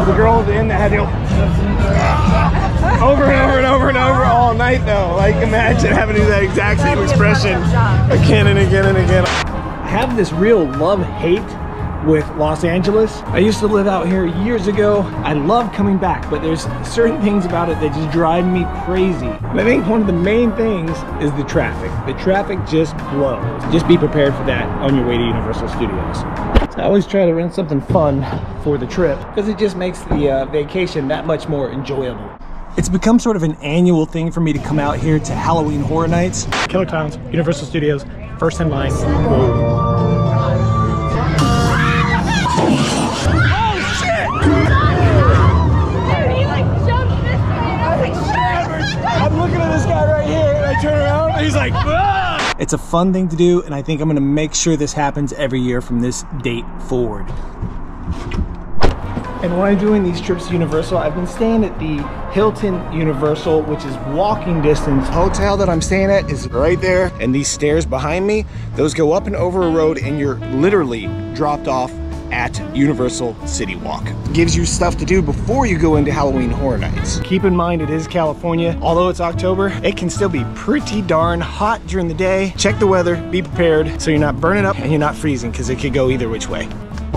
was the girl at the end that had to go over and over and over and over all night though. Like imagine having to do that exact same expression again and again and again. I have this real love-hate with Los Angeles. I used to live out here years ago. I love coming back, but there's certain things about it that just drive me crazy. And I think one of the main things is the traffic. The traffic just blows. Just be prepared for that on your way to Universal Studios. So I always try to rent something fun for the trip because it just makes the vacation that much more enjoyable. It's become sort of an annual thing for me to come out here to Halloween Horror Nights. Killer Clowns, Universal Studios, first in line. Whoa. I'm looking at this guy right here and I turn around and he's like, ah! It's a fun thing to do and I think I'm gonna make sure this happens every year from this date forward. And when I'm doing these trips to Universal, I've been staying at the Hilton Universal, which is walking distance. The hotel that I'm staying at is right there. And these stairs behind me, those go up and over a road and you're literally dropped off at Universal City Walk. Gives you stuff to do before you go into Halloween Horror Nights. Keep in mind it is California. Although it's October, it can still be pretty darn hot during the day. Check the weather, be prepared so you're not burning up and you're not freezing because it could go either which way.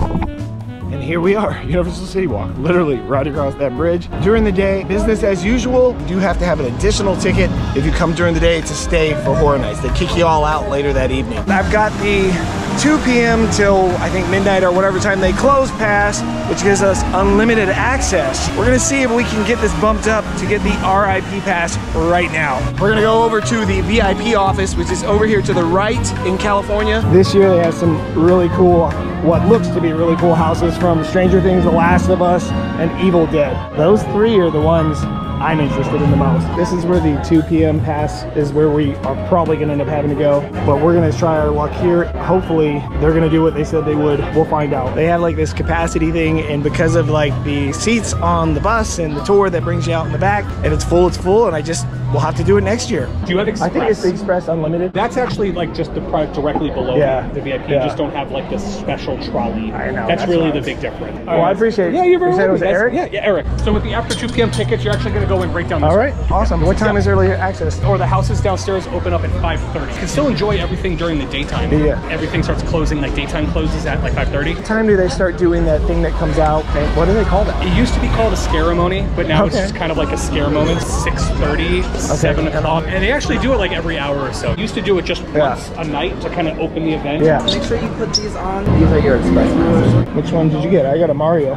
And here we are, Universal City Walk, literally right across that bridge. During the day, business as usual. You do have to have an additional ticket if you come during the day to stay for Horror Nights. They kick you all out later that evening. I've got the 2 p.m. till I think midnight or whatever time they close pass, which gives us unlimited access. We're gonna see if we can get this bumped up to get the RIP pass right now. We're gonna go over to the VIP office, which is over here to the right in California. This year they have some really cool, what looks to be really cool houses from Stranger Things, The Last of Us, and Evil Dead. Those 3 are the ones I'm interested in the most. This is where the 2 p.m. pass is where we are probably gonna end up having to go, but we're gonna try our luck here. Hopefully they're gonna do what they said they would. We'll find out. They have like this capacity thing, and because of like the seats on the bus and the tour that brings you out in the back, if it's full, it's full, and we'll have to do it next year. Do you have Express? I think it's the Express Unlimited. That's actually like just the product directly below the VIP. Yeah. You just don't have like this special trolley. I know. That's really the big difference. Well, I appreciate it. Yeah, you're very welcome. welcome. It was Eric? Yeah, Eric. So with the after 2 p.m. tickets, you're actually going to go and break down this. All right, awesome. What time is early access? Or the houses downstairs open up at 5:30. You can still enjoy everything during the daytime. Yeah. Everything starts closing, like daytime closes at like 5:30. What time do they start doing that thing that comes out? What do they call that? It used to be called a scaremony, but now it's just kind of like a scare moment. 6:30, 7 o'clock. And they actually do it like every hour or so. Used to do it just once a night to kind of open the event. Yeah. Make sure you put these on. These are your Express passes. Which one did you get? I got a Mario.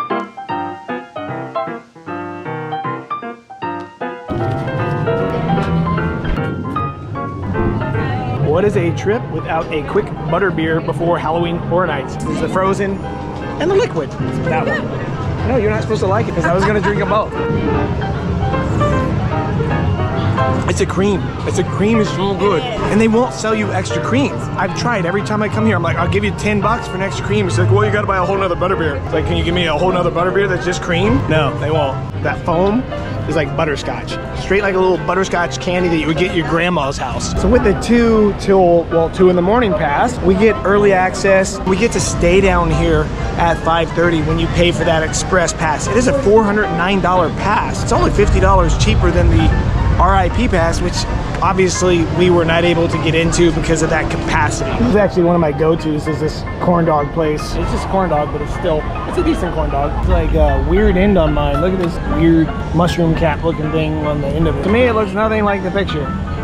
What is a trip without a quick butterbeer before Halloween Horror Nights? This is the frozen and the liquid. It's that one. No, you're not supposed to like it because I was going to drink them both. It's a cream. It's a cream is so good. And they won't sell you extra cream. I've tried every time I come here. I'm like, I'll give you $10 for an extra cream. It's like, well, you got to buy a whole nother butterbeer. It's like, can you give me a whole nother butterbeer that's just cream? No, they won't. That foam is like butterscotch. Straight like a little butterscotch candy that you would get at your grandma's house. So with the 2 till, well, 2 in the morning pass, we get early access. We get to stay down here at 5:30 when you pay for that express pass. It is a $409 pass. It's only $50 cheaper than the RIP pass, which obviously we were not able to get into because of that capacity. This is actually one of my go-tos, is this corn dog place. It's just corn dog, but it's a decent corn dog. It's like a weird end on mine. Look at this weird mushroom cap looking thing on the end of it. To me, it looks nothing like the picture.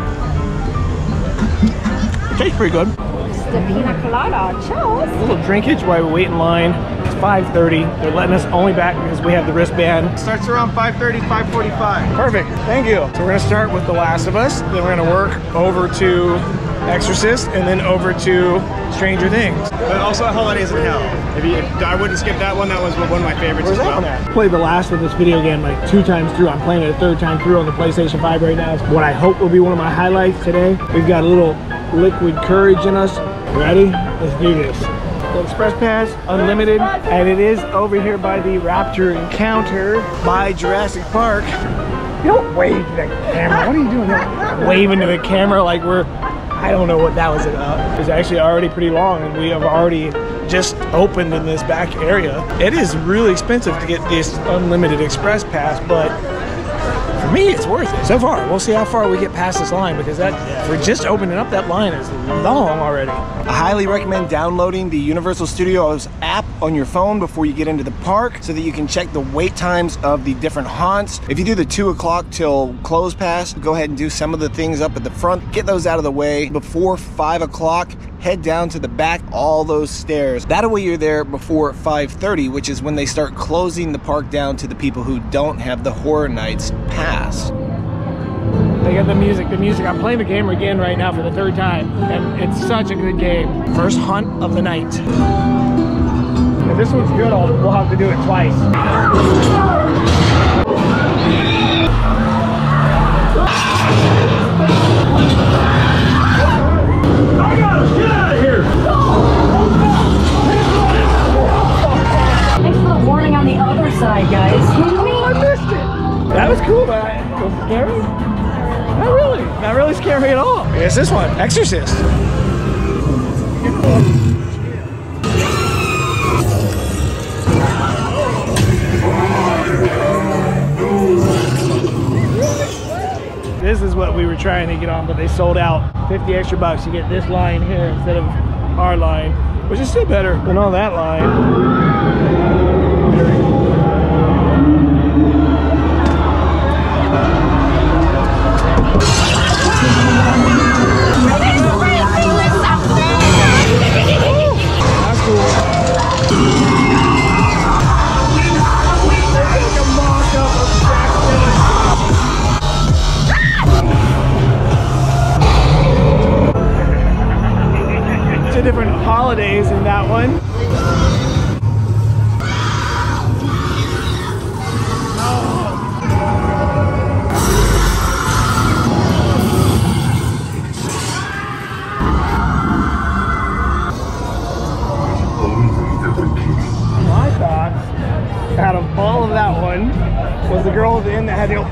It tastes pretty good. The pina colada, cheers. A little drinkage while we wait in line. It's 5:30. They're letting us only back because we have the wristband. It starts around 5:30, 5:45. Perfect, thank you. So we're gonna start with The Last of Us, then we're gonna work over to Exorcist, and then over to Stranger Things. But also Holidays in Hell. I wouldn't skip that one. That was one of my favorites. Where's as that well. one at? I played The Last of Us video game like 2 times through. I'm playing it a 3rd time through on the PlayStation 5 right now. It's what I hope will be one of my highlights today. We've got a little liquid courage in us. Ready? Let's do this. The Express Pass, unlimited, and it is over here by the Raptor Encounter by Jurassic Park. You don't wave to the camera. What are you doing there? Waving to the camera like I don't know what that was about. It's actually already pretty long, and we have already just opened in this back area. It is really expensive to get this unlimited express pass, but for me, it's worth it. So far, we'll see how far we get past this line, because that, for just opening up that line is long already. I highly recommend downloading the Universal Studios app on your phone before you get into the park so that you can check the wait times of the different haunts. If you do the 2 o'clock till close pass, go ahead and do some of the things up at the front. Get those out of the way before 5 o'clock. Head down to the back, all those stairs. That way you're there before 5:30, which is when they start closing the park down to the people who don't have the Horror Nights pass. They got the music. I'm playing the game again right now for the 3rd time, and it's such a good game. First hunt of the night. If this one's good, we'll have to do it twice. Thanks for the warning on the other side, guys. Oh, I missed it. That was cool, but was it scary? Not really. Not really scary at all. It's this one, Exorcist. This is what we were trying to get on, but they sold out. 50 extra bucks. You get this line here instead of our line, which is still better than all that line. Different holidays in that one. My thoughts out of all of that one was the girl at the end that had to go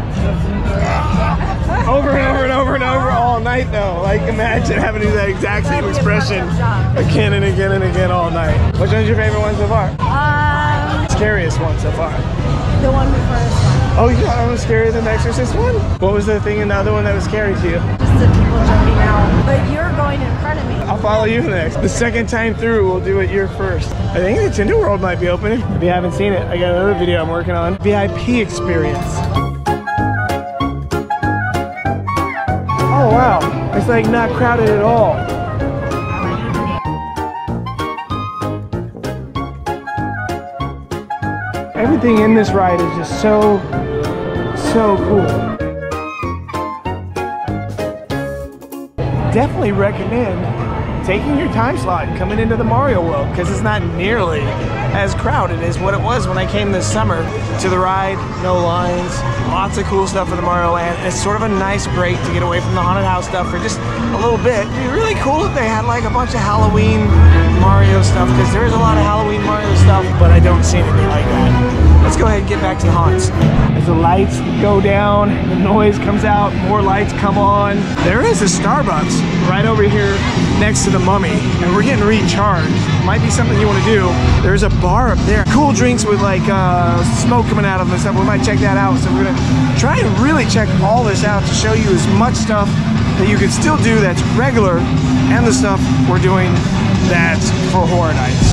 over and over and over and over all night though. Like imagine having to do that exact same expression again and again and again all night. Which one's your favorite one so far? Scariest one so far? The one before this one. Oh, you thought it was scarier than the Exorcist one? What was the thing in the other one that was scary to you? Just the people jumping out. But you're going in front of me. I'll follow you next. The second time through, we'll do it you're first. I think Nintendo World might be opening. If you haven't seen it, I got another video I'm working on. VIP experience. Oh wow, it's like not crowded at all. Everything in this ride is just so cool. Definitely recommend taking your time slot and coming into the Mario World because it's not nearly as crowded as what it was when I came this summer to the ride. No lines, lots of cool stuff for the Mario Land. It's sort of a nice break to get away from the haunted house stuff for just a little bit. It'd be really cool if they had like a bunch of Halloween Mario stuff because there is a lot of Halloween Mario stuff, but I don't see anything like that. Let's go ahead and get back to the haunts. As the lights go down, the noise comes out, more lights come on. There is a Starbucks right over here next to the Mummy, and we're getting recharged. Might be something you want to do. There's a bar up there. Cool drinks with like smoke coming out of them and stuff. We might check that out. So we're gonna try and really check all this out to show you as much stuff that you can still do that's regular and the stuff we're doing that's for Horror Nights.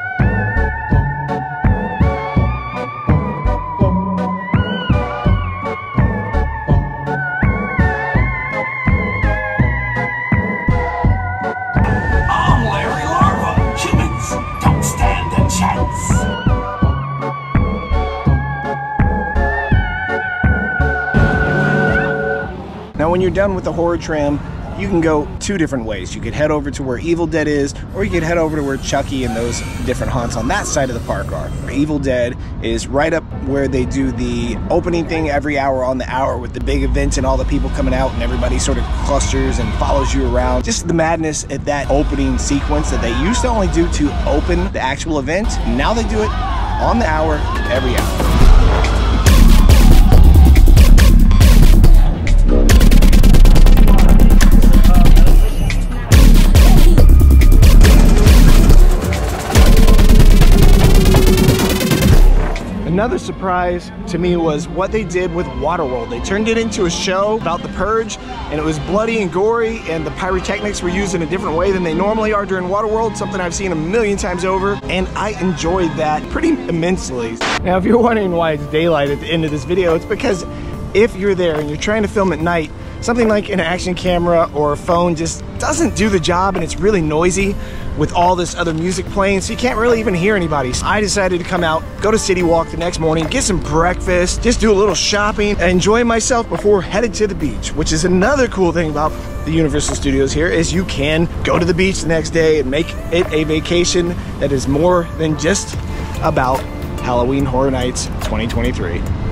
Now when you're done with the horror tram, you can go 2 different ways. You could head over to where Evil Dead is, or you could head over to where Chucky and those different haunts on that side of the park are. Evil Dead is right up where they do the opening thing every hour on the hour with the big events and all the people coming out and everybody sort of clusters and follows you around. Just the madness at that opening sequence that they used to only do to open the actual event. Now they do it on the hour, every hour. Another surprise to me was what they did with Waterworld. They turned it into a show about the Purge, and it was bloody and gory, and the pyrotechnics were used in a different way than they normally are during Waterworld, something I've seen a million times over, and I enjoyed that pretty immensely. Now, if you're wondering why it's daylight at the end of this video, it's because if you're there and you're trying to film at night, something like an action camera or a phone just doesn't do the job, and it's really noisy with all this other music playing, so you can't really even hear anybody. So I decided to come out, go to City Walk the next morning, get some breakfast, just do a little shopping, and enjoy myself before headed to the beach, which is another cool thing about the Universal Studios here, is you can go to the beach the next day and make it a vacation that is more than just about Halloween Horror Nights 2023.